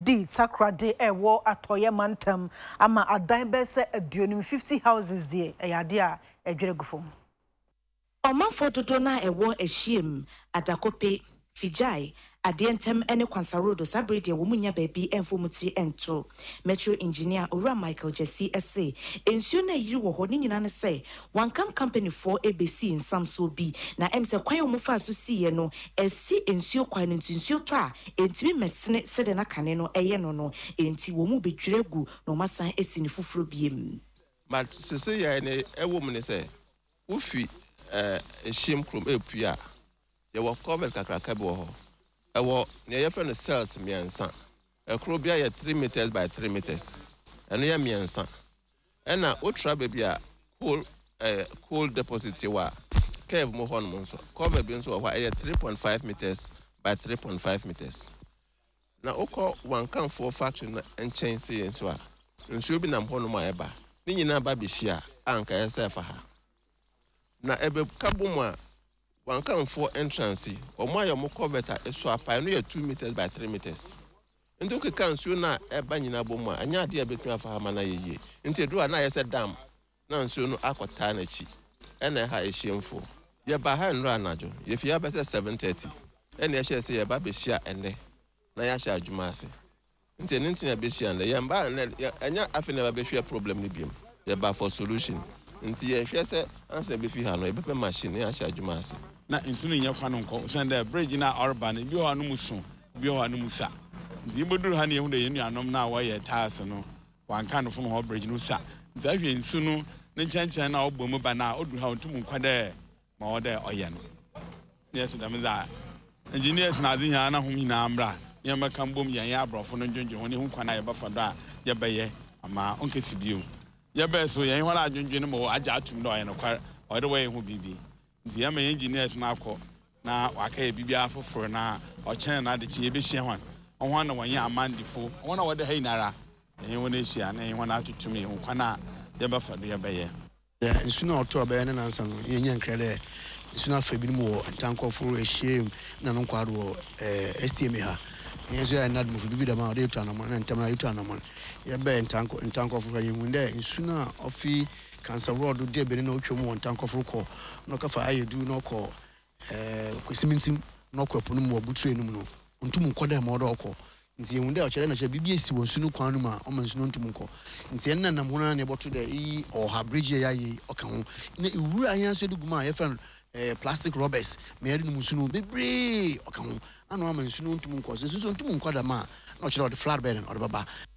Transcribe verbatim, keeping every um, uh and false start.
di Takoradi ewo atoye mantam ama adan be se aduonum fifty houses die eyade a edwere gufom Omanfo dodo na ewo ehiem adakope fijai Adientem ene kwansarodo sabrede wo munya baabi enfo mutiri ento metro engineer Ora Michael Jesse ese ensuo na yiri wo ho ni nyina ne se one cam company for A B C in Samso bi na em se kwan omo fa so siye no esi ensuo kwan ntinsuo to a entimi mesene sede na kane no eye no no enti wo mu bedweregu no masan esi ni fufuro biem but sese ya ne ewo mu ne se ufi eh ehiem krom epua ye wo cover kakraka bi wo ho ewo ne ye friend cells miensa ekro bia ye three meters by three meters eno ye miensa ena otra baby a coal eh coal deposit wa cave mo hon mo so cover bi nso wa ye three point five meters by three point five meters na oko one can for factory na enchen se nso a nso bi nam hono ma eba ni nyina ba bi hia anka yesefa ha na ebe kabum a one can for entrance or my mo coveta so apa no two meters by three meters ndo ke kan so na eba nyina bom a anya de abetun afa ha na yeye nti do na yese dam na nso no akota na chi ena ha ehemfo ye ba ha nro anajo ye fi abese seven thirty ena ye hye se ye ba be hia ene na ya hya adwuma ase nti nti na be hia na ye mba anya afi na ba be hia problem ni biem ye ba for solution nti ye hwe se ansa be fi ha no ye be machine ya hya adwuma ase na insunu nya kwano nko sende bridge na urban bi ho anu muso bi ho anu musa nti iboduru ha ne ye hu de yenu anom na wa ye taas no wanka no fo no bridge no sa nti ahwe insunu ne chanchan na obomu ba na odu ha ontum nkwa de ma o de oye no yes dem za engineers na adin ha na hom hina amra ye maka mbom yan ya abrofo no dwonje ho ne hu kwa na ye ba fa do a ye ba ye ama onkesi bio ye ba so ye ho na adwonje no mo agya atum do oye no kwa o de we hu bibi nti ya me engineers na akọ na waka e bibia foforo na o chen na de chi e be hia hwan ohwan na wanya amandifo wona wode ha inara e wona hia na e wona atutumi hu kwana ye ba fa do ye ba ye ya nsu na oto ba ye na nansa no ye nya nkrede nsu na fa bi mu wo tankoforo ehiem na no kwado eh S T M ha yeso ya na dum fu bibi da ma de to anamo na ntam na yuto anamo ye ba ntanko ntankoforo ye hu nde nsu na ofi cancer road de be na otwom won tankoforo ko no ka fa ayedu no ko eh kwesimintim no ko pono mu obutre num no ntum nkoda ma odo ko nti ehun de o kire na che bibia esi wonsu no kwan no ma o mansu no ntum nko nti en nanam ho na ne boto de yi o ha bridge ya yi o ka ho ne iwura anya so de guma ye fa eh plastic rubbers me eri num su no bebre o ka ho ano amansu no ntum nko so so ntum nkoda ma na o kire o de flat bed o de baba